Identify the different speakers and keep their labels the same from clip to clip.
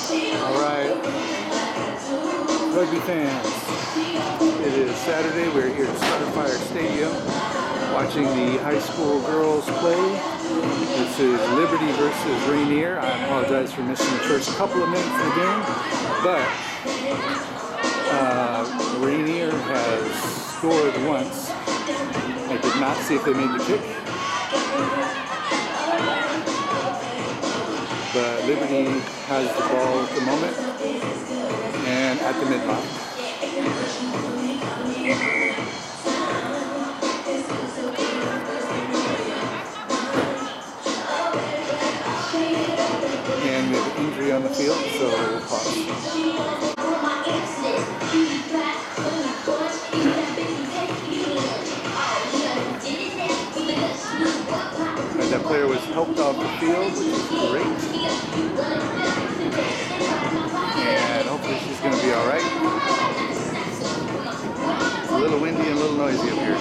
Speaker 1: Alright, rugby fans, it is Saturday. We're here at Starfire Stadium watching the high school girls play. This is Liberty versus Rainier. I apologize for missing the first couple of minutes of the game, but Rainier has scored once. I did not see if they made the kick, but Liberty has the ball at the moment and at the mid-line. And we have an injury on the field, so we'll pause. That player was helped off the field, which is great. And hopefully she's going to be alright. It's a little windy and a little noisy up here.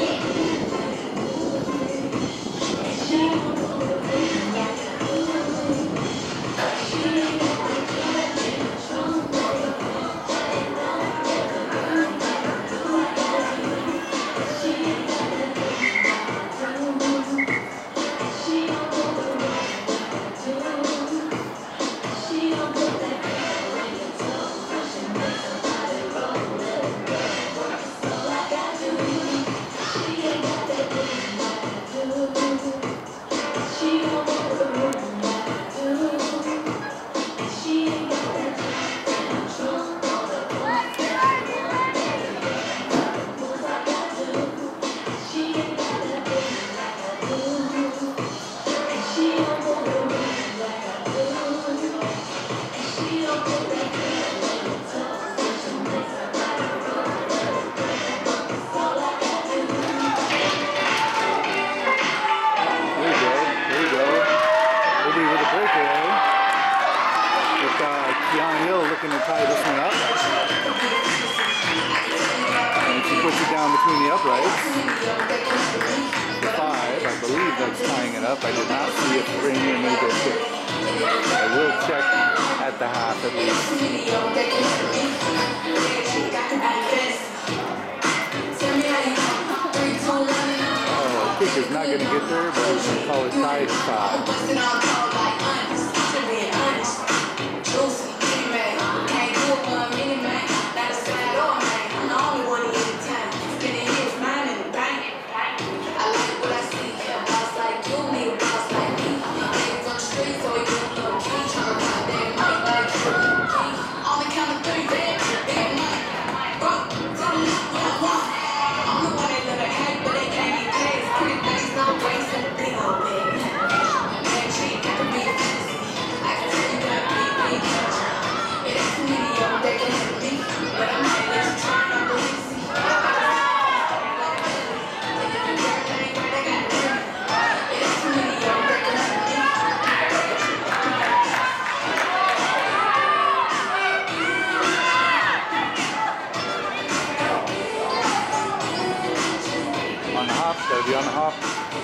Speaker 1: Looking to tie this one up, and she puts it down between the uprights. The 5, I believe that's tying it up. I did not see if Rainier made their kick. I will check at the half at least. Oh, the kick is not going to get there, but we're going to call it tied at 5. Gotta be on the hop.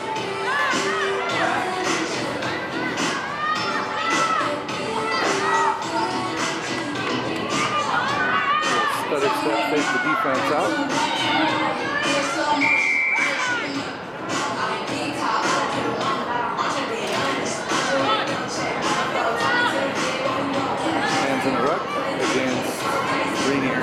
Speaker 1: Stutter step, fake the defense out. Hands in the ruck against Rainier.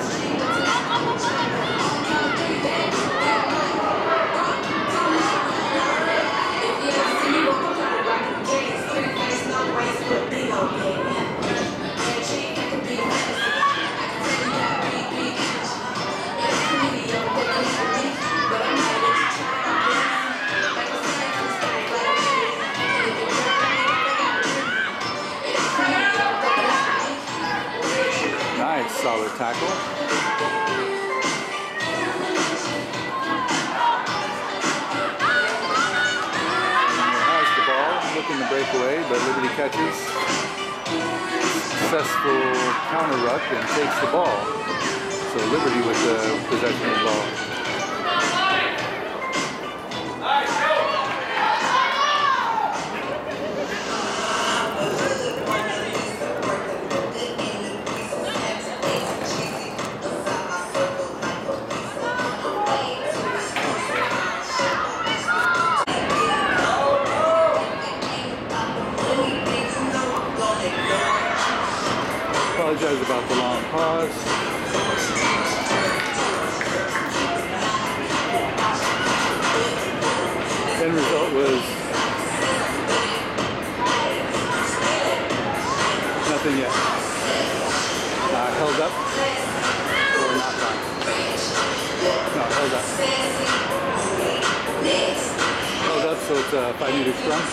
Speaker 1: Nice, solid tackle. Has the ball, looking to break away, but Liberty catches. Successful counter ruck and takes the ball. So Liberty with the possession of the ball. apologize about the long pause. End result was nothing yet. Held up or not done. No, held up. Held up, so it's a 5-meter scrum.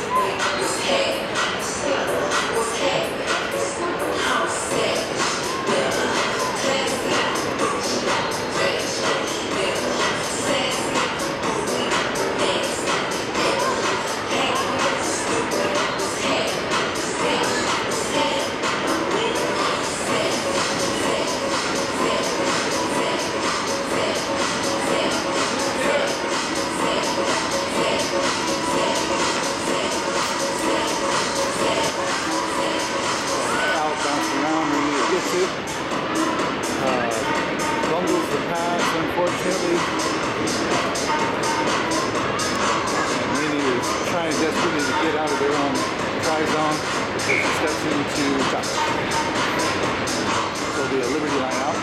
Speaker 1: Bumbles the pass, unfortunately. And Rainier is trying desperately to get out of their own try zone. She steps into touch. So it'll be a Liberty line out.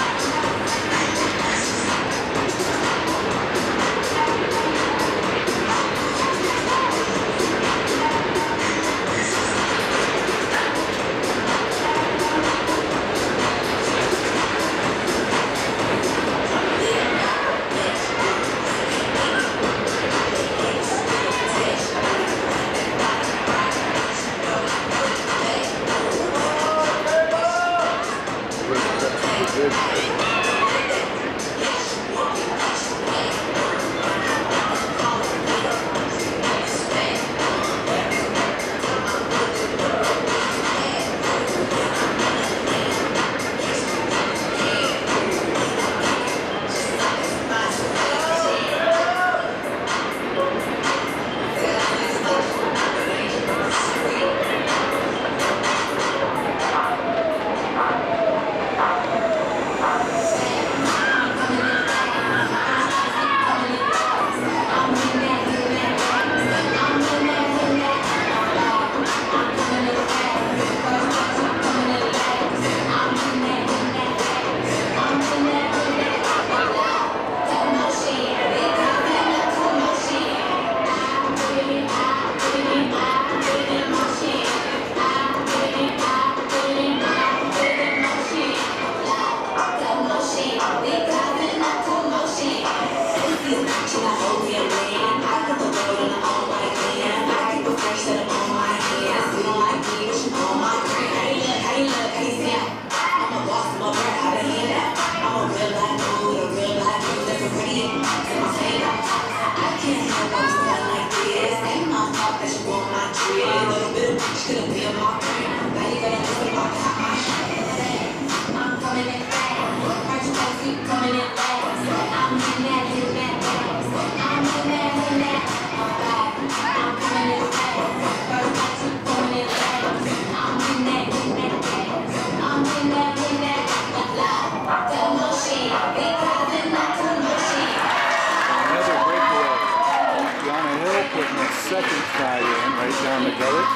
Speaker 1: Second try in, right down the gullet,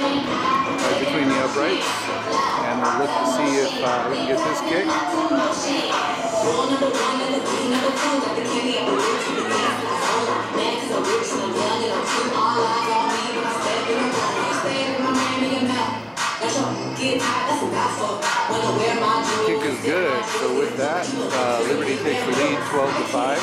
Speaker 1: right between the uprights, and we'll look to see if we can get this kick. Kick is good, so with that, Liberty takes the lead 12-5.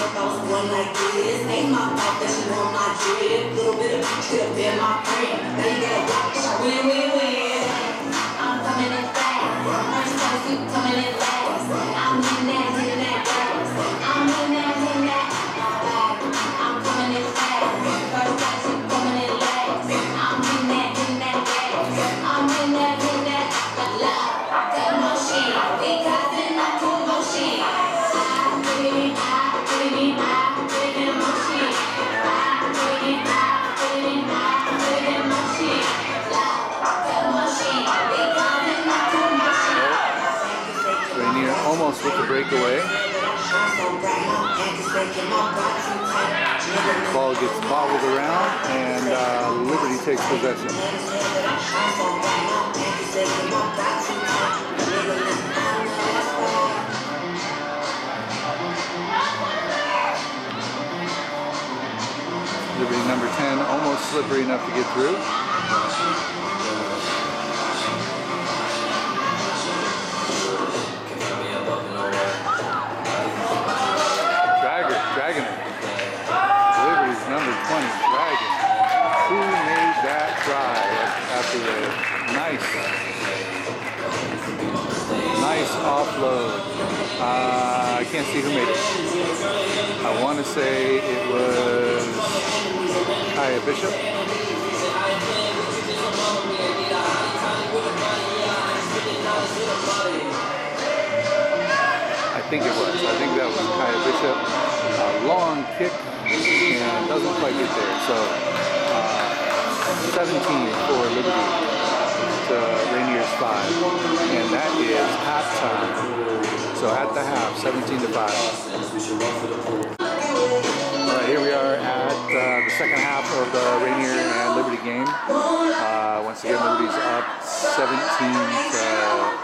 Speaker 1: Almost with the breakaway. Ball gets bobbled around and Liberty takes possession. almost slippery enough to get through. Dragon. Liberty's number 20, Dragon. Who made that try after a nice offload? I can't see who made it. I want to say it was Kaya Bishop. I think it was. I think that was Kaya Bishop. Long kick and doesn't quite get there. So 17 for Liberty to Rainier's 5. And that is halftime. So at the half, 17-5. Alright, here we are at the second half of the Rainier and Liberty game. Once again, Liberty's up 17-5.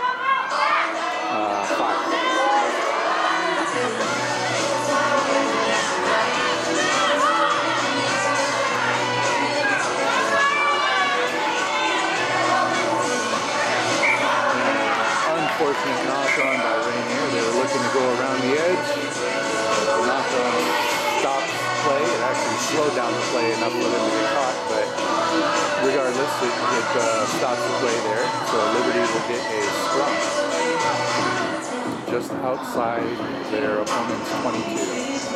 Speaker 1: Unfortunate knock on by Rainier. They were looking to go around the edge. The knock on stopped play. It actually slowed down the play enough for them to get caught, but regardless, it stops the play there. So Liberty will get a scrum just outside their opponent's 22.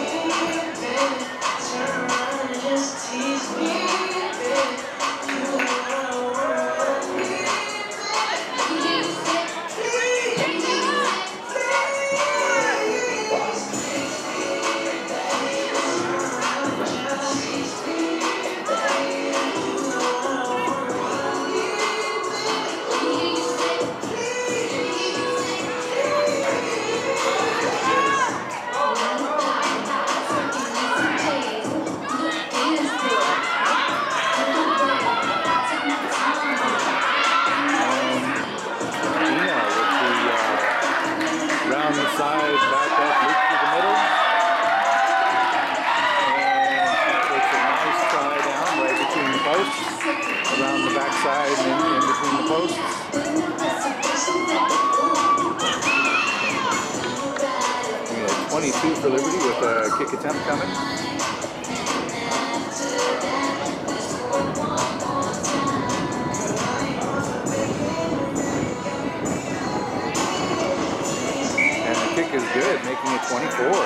Speaker 1: Around the backside and in between the posts. We had 22 for Liberty with a kick attempt coming. And the kick is good, making it 24.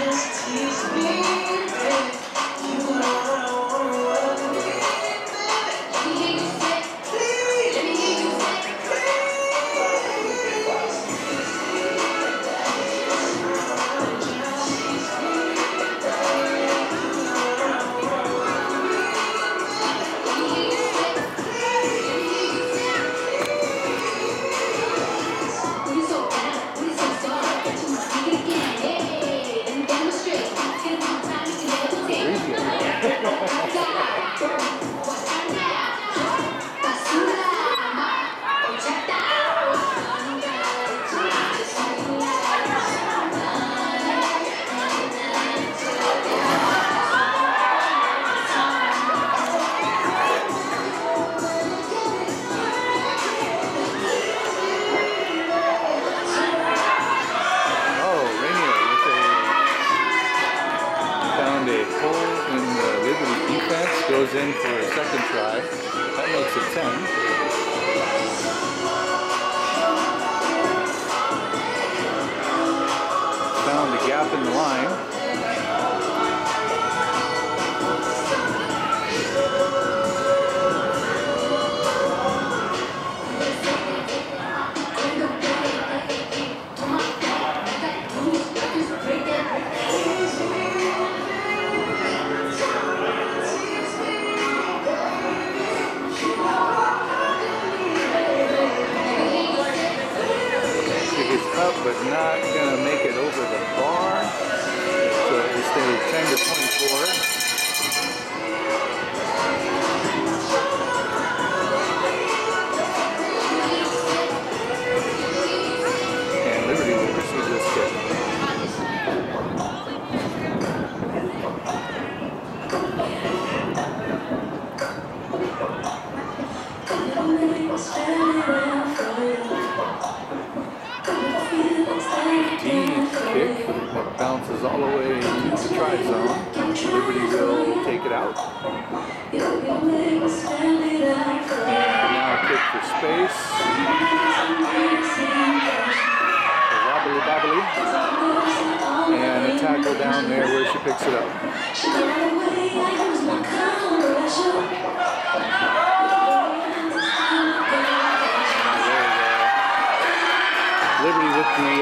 Speaker 1: Goes in for a second try. That makes it 10. Found a gap in the line. Up, but not going to make it over the bar. So it will stay 10-24. And Liberty will pursue this kick. bounces all the way to the try zone. Liberty will take it out. And now a kick for space. Wobbly bobbly. And a tackle down there where she picks it up. Liberty with the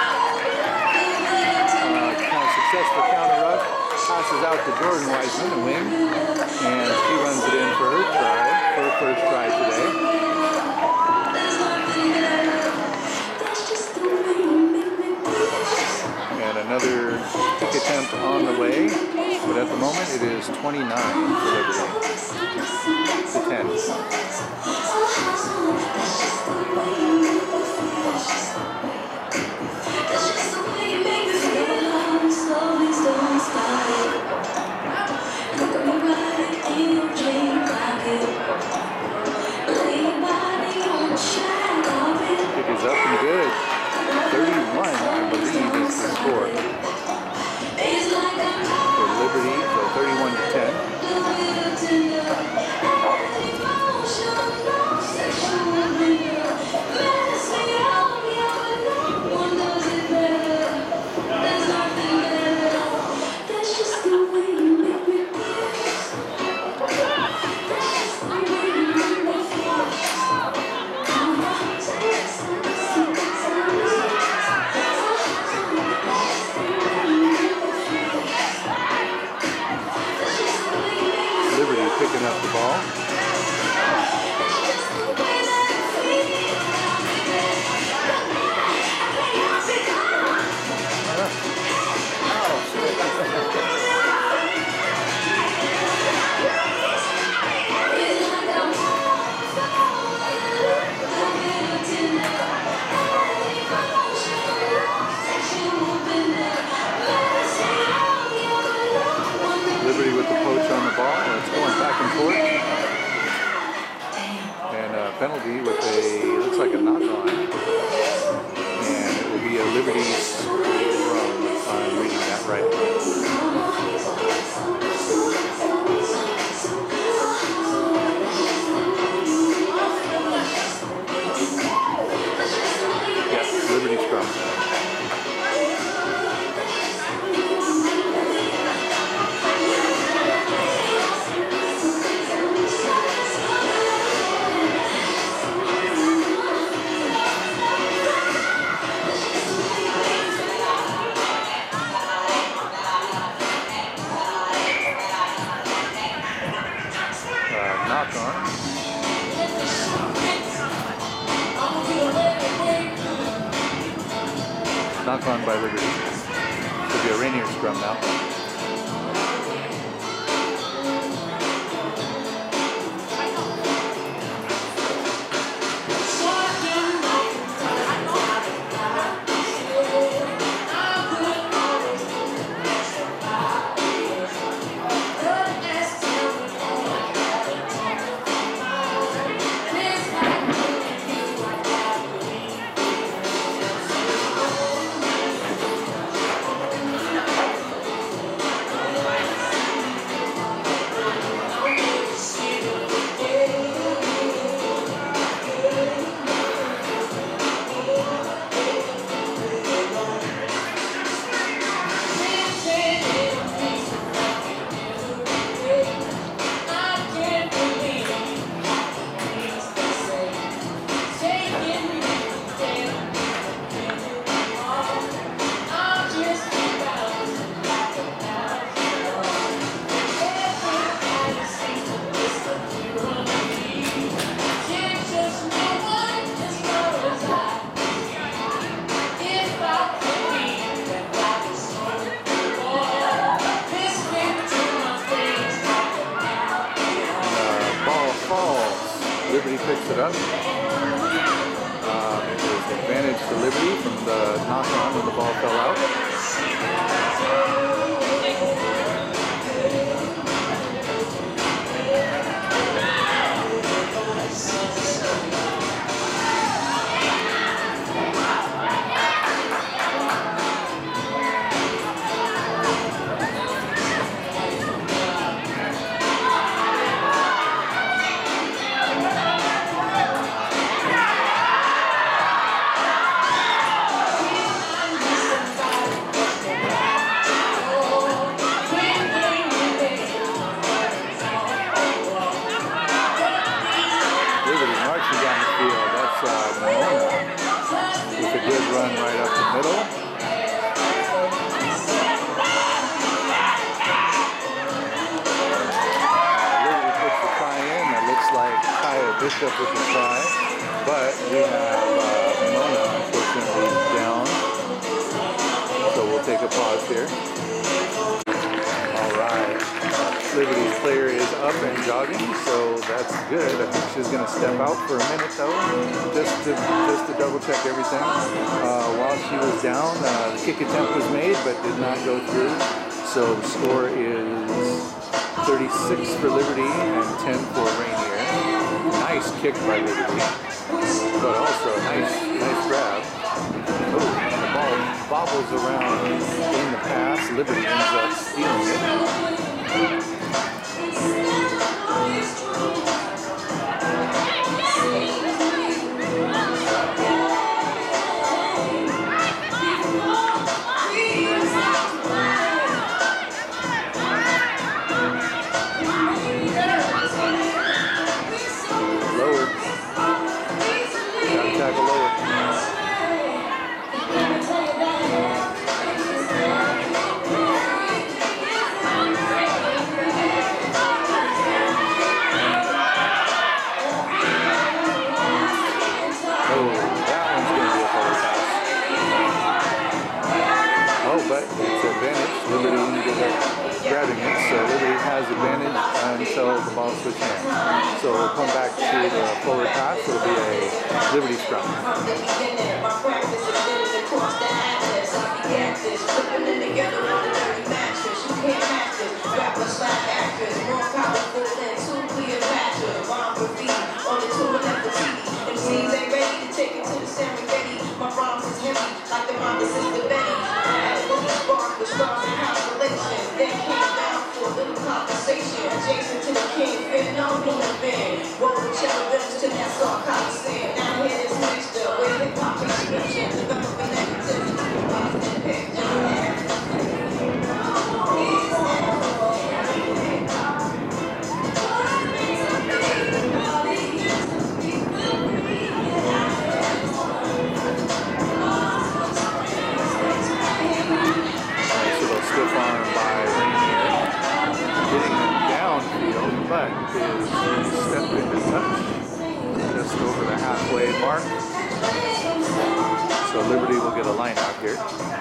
Speaker 1: kind of successful counter rush, passes out to Jordan Wiseman, the wing, and she runs it in for her try, for her first try today. And another kick attempt on the way, but at the moment it is 29 for Liberty to 10. Kick is up and good. 31, I believe, is the score. For Liberty, so 31 to 10. Picking up the ball. Liberty with the poach on the ball. It's going back and forth. And a penalty with a, looks like a knock-on. And it will be a Liberty scrum if I'm reading that right. Yes, Liberty scrum. Knock on by Liberty. Could be a Rainier scrum now. Liberty picks it up. It was advantage to Liberty from the knock-on when the ball fell out. run right up the middle. Liberty puts the try in. That looks like Kaya Bishop with the try, but we have Mona unfortunately down. So we'll take a pause here. All right. Liberty's player is up and jogging, so that's good. I think she's going to step out for a minute though, just to double check everything. While she was down, the kick attempt was made but did not go through. So the score is 36 for Liberty and 10 for Rainier. Nice kick by Liberty, but also a nice grab. Oh, the ball bobbles around in the pass. Liberty ends up stealing it. Lower. Gotta tackle lower. But it's advantage. Liberty ended up grabbing it, so Liberty has advantage until the ball switches hands. So we'll come back to the forward pass. It'll be a Liberty scrum.
Speaker 2: Adjacent to the king, fit no new event. Roll the cherubs to that song, Coliseum. Now here is mixture with hip hop prescription. Developing negativity, positive picture.
Speaker 1: Nice little stiff arm by Rainier. Getting him downfield, but is stepped into touch just over the halfway mark. So Liberty will get a line out here.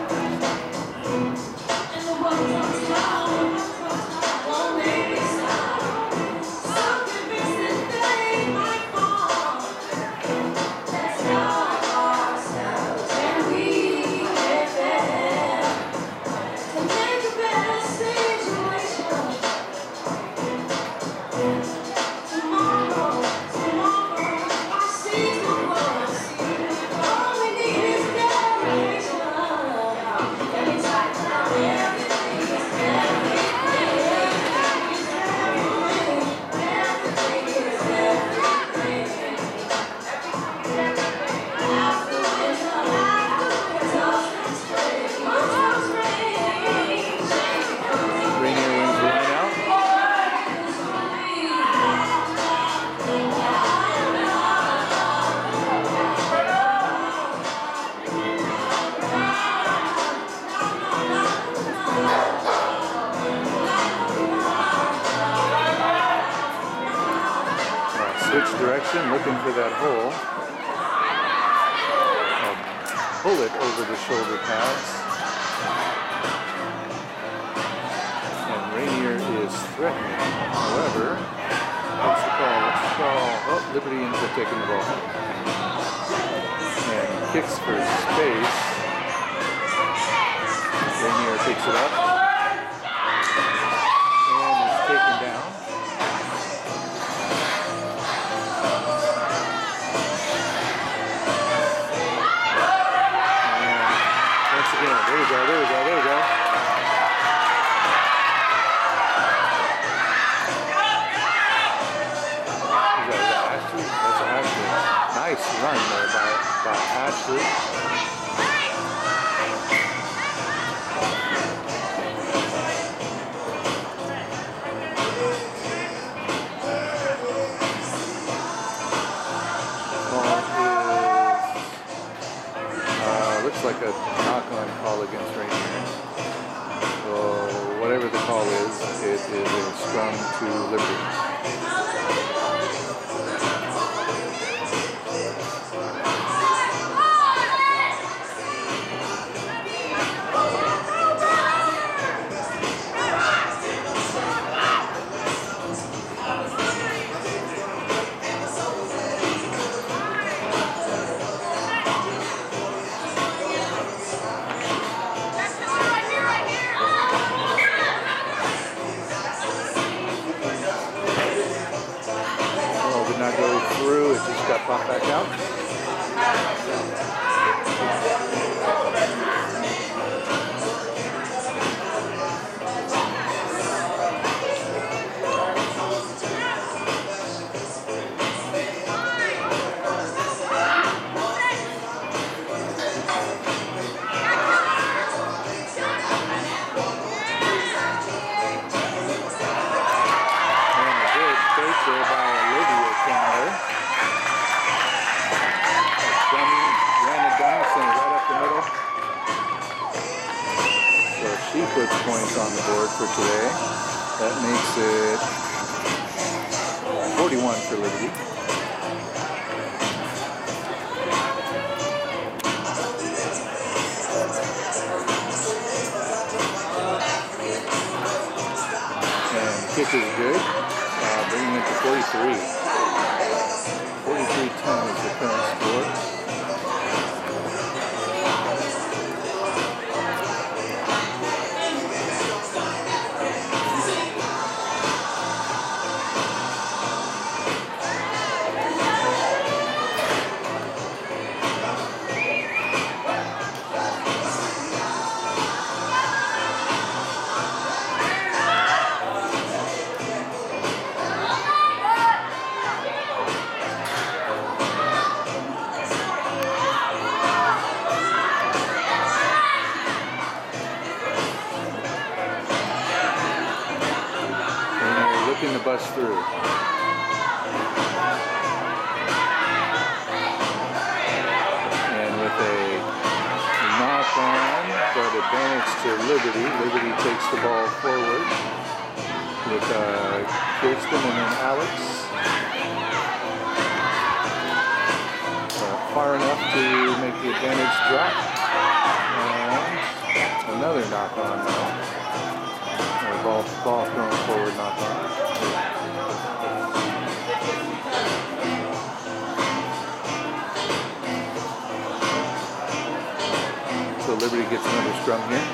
Speaker 1: Switch direction, looking for that hole. A bullet over the shoulder pads. And Rainier is threatening. However, what's the call? What's the call? Oh, Liberty ends up taking the ball. And kicks for space. Rainier picks it up. And is taken down. There we go, there we go, there we go. Is that Ashley? That's Ashley. Nice run there by Ashley. looks like a knock-on call against Rainier. So whatever the call is, it is a scrum to Liberty. Did not go through, it just got popped back out. She puts points on the board for today. That makes it 41 for Liberty. And the kick is good, bringing it to 43. 43-10 is the current score. Looking to bust through. And with a knock-on, but advantage to Liberty. Liberty takes the ball forward with Kirsten and then Alex. Far enough to make the advantage drop. And another knock-on now. Ball thrown forward, knock on. So Liberty gets another scrum here.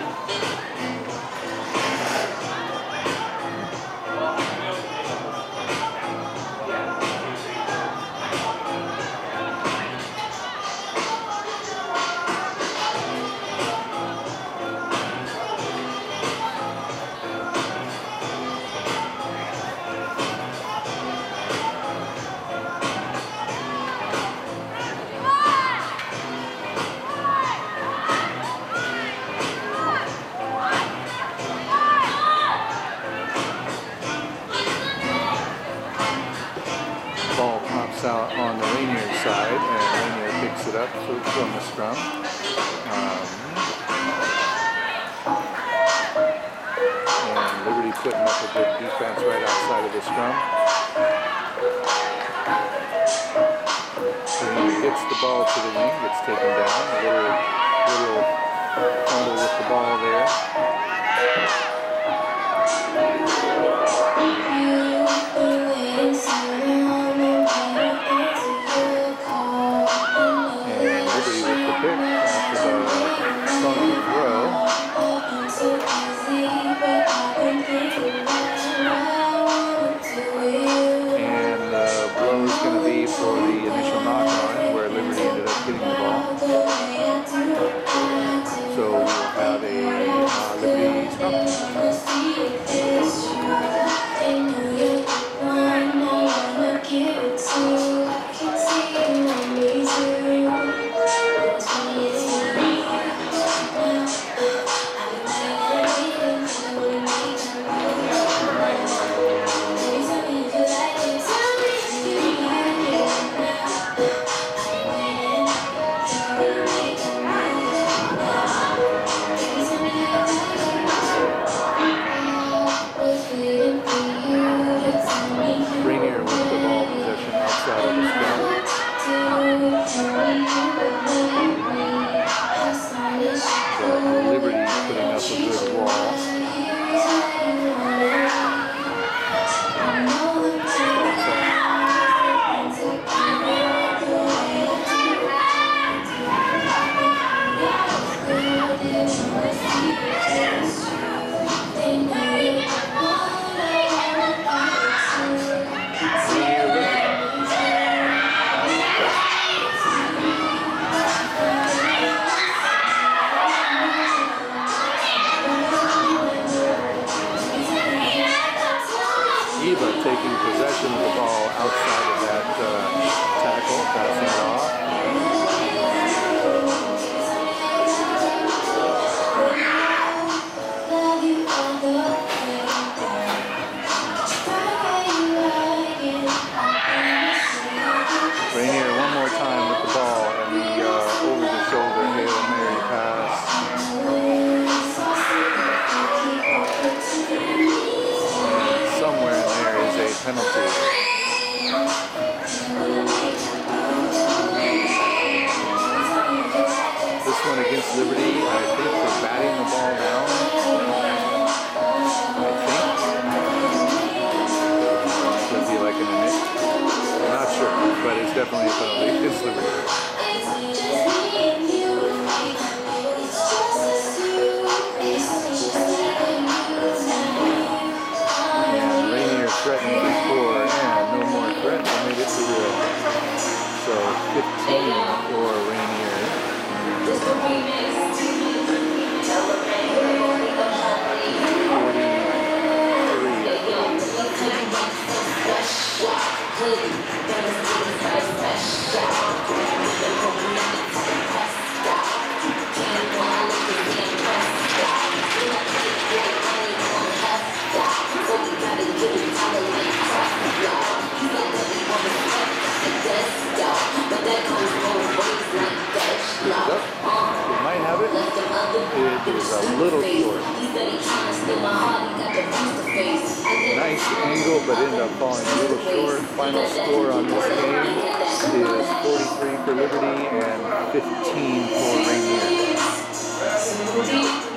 Speaker 1: Ball pops out on the Rainier side, and Rainier picks it up from the scrum. And Liberty putting up a good defense right outside of the scrum. Rainier gets the ball to the wing, gets taken down. A little fumble with the ball there. For the initial knock-on, where Liberty ended up getting the ball. So we'll have a Liberty scrum. against Liberty, I think, for batting the ball down. I think. Could be like an init. I'm not sure, but it's definitely a penalty against Liberty. And Rainier threatening to score, and no more threat, they made it to 0. So 15 for Rainier. It might have it. It is a little short. Nice angle, but ended up falling a little short. Final score on this game is 43 for Liberty and 15 for Rainier.